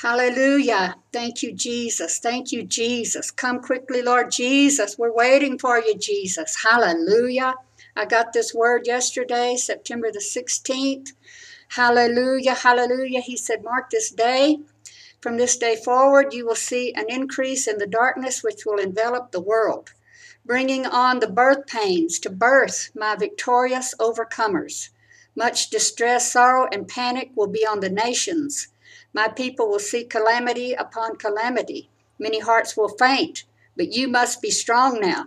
Hallelujah. Thank you, Jesus. Thank you, Jesus. Come quickly, Lord Jesus. We're waiting for you, Jesus. Hallelujah. I got this word yesterday, September the 16th. Hallelujah. Hallelujah. He said, mark this day. From this day forward, you will see an increase in the darkness which will envelop the world, bringing on the birth pains to birth my victorious overcomers. Much distress, sorrow, and panic will be on the nations. My people will see calamity upon calamity. Many hearts will faint, but you must be strong now.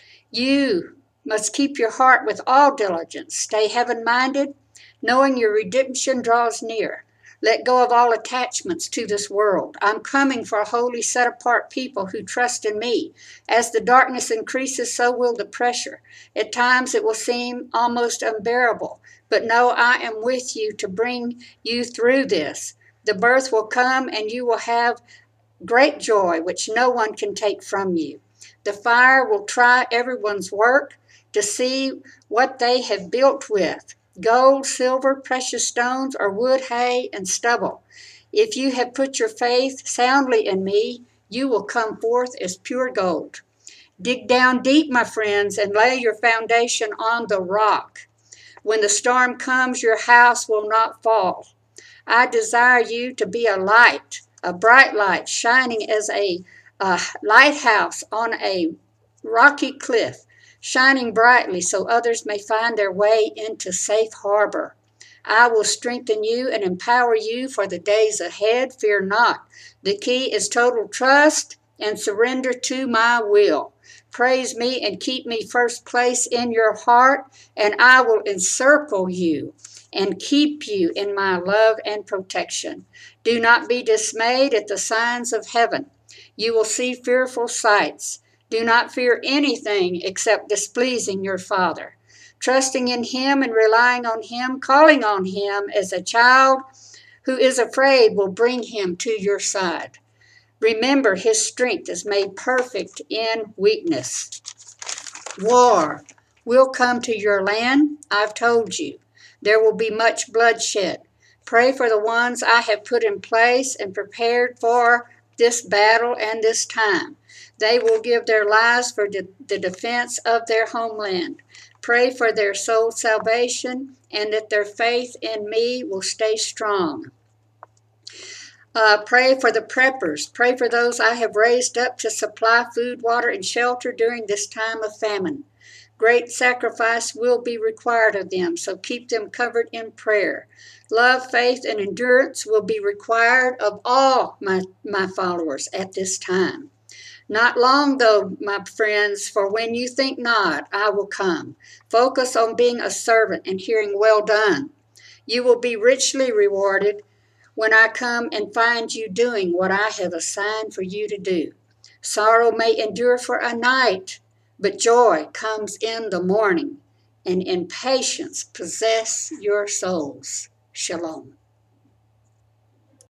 You must keep your heart with all diligence. Stay heaven-minded, knowing your redemption draws near. Let go of all attachments to this world. I'm coming for a holy, set-apart people who trust in me. As the darkness increases, so will the pressure. At times it will seem almost unbearable, but know I am with you to bring you through this. The birth will come, and you will have great joy, which no one can take from you. The fire will try everyone's work to see what they have built with gold, silver, precious stones, or wood, hay, and stubble. If you have put your faith soundly in me, you will come forth as pure gold. Dig down deep, my friends, and lay your foundation on the rock. When the storm comes, your house will not fall. I desire you to be a light, a bright light, shining as a lighthouse on a rocky cliff, shining brightly so others may find their way into safe harbor. I will strengthen you and empower you for the days ahead. Fear not. The key is total trust and surrender to my will. Praise me and keep me first place in your heart, and I will encircle you and keep you in my love and protection. Do not be dismayed at the signs of heaven. You will see fearful sights. Do not fear anything except displeasing your Father. Trusting in him and relying on him, calling on him as a child who is afraid will bring him to your side. Remember, his strength is made perfect in weakness. War will come to your land, I've told you. There will be much bloodshed. Pray for the ones I have put in place and prepared for this battle and this time. They will give their lives for the defense of their homeland. Pray for their soul salvation and that their faith in me will stay strong. Pray for the preppers. Pray for those I have raised up to supply food, water, and shelter during this time of famine. Great sacrifice will be required of them, so keep them covered in prayer. Love, faith, and endurance will be required of all my followers at this time. Not long, though, my friends, for when you think not, I will come. Focus on being a servant and hearing well done. You will be richly rewarded when I come and find you doing what I have assigned for you to do. Sorrow may endure for a night, but joy comes in the morning, and in patience possess your souls. Shalom.